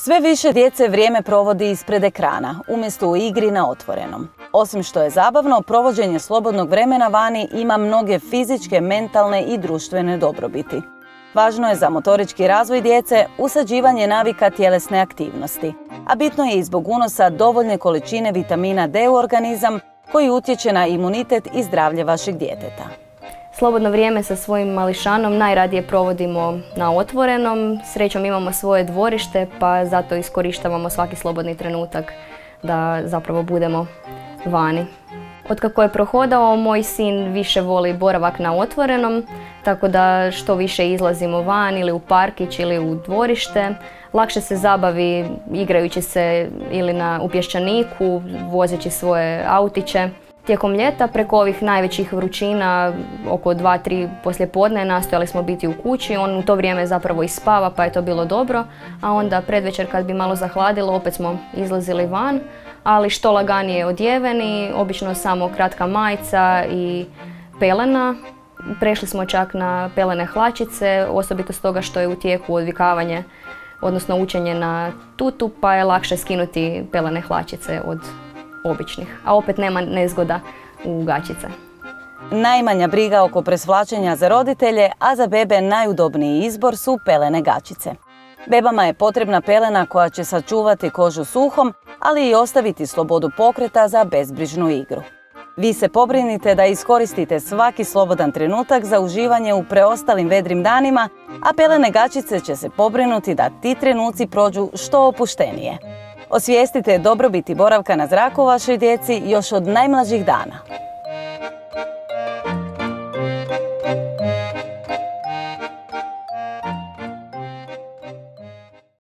Sve više djece vrijeme provodi ispred ekrana, umjesto u igri na otvorenom. Osim što je zabavno, provođenje slobodnog vremena vani ima mnoge fizičke, mentalne i društvene dobrobiti. Važno je za motorički razvoj djece usađivanje navika tjelesne aktivnosti, a bitno je i zbog unosa dovoljne količine vitamina D u organizam koji utječe na imunitet i zdravlje vašeg djeteta. Slobodno vrijeme sa svojim mališanom najradije provodimo na otvorenom. Srećom imamo svoje dvorište, pa zato iskorištavamo svaki slobodni trenutak da zapravo budemo vani. Otkako je prohodao, moj sin više voli boravak na otvorenom, tako da što više izlazimo van ili u parkić ili u dvorište. Lakše se zabavi igrajući se ili u pješčaniku, vozeći svoje autiće. Tijekom ljeta, preko ovih najvećih vrućina, oko 2-3 poslijepodne, nastojali smo biti u kući. On u to vrijeme zapravo i spava, pa je to bilo dobro. A onda predvečer kad bi malo zahladilo, opet smo izlazili van. Ali što laganije odjeveni, obično samo kratka majica i pelena. Prešli smo čak na pelene hlačice, osobito stoga što je u tijeku odvikavanje, odnosno učenje na tutu, pa je lakše skinuti pelene hlačice od običnih, a opet nema nezgoda u gaćice. Najmanja briga oko presvlačenja za roditelje, a za bebe najudobniji izbor su pelene gaćice. Bebama je potrebna pelena koja će sačuvati kožu suhom, ali i ostaviti slobodu pokreta za bezbrižnu igru. Vi se pobrinite da iskoristite svaki slobodan trenutak za uživanje u preostalim vedrim danima, a pelene gaćice će se pobrinuti da ti trenuci prođu što opuštenije. Osvijestite dobrobiti boravka na zraku vašoj djeci još od najmlađih dana.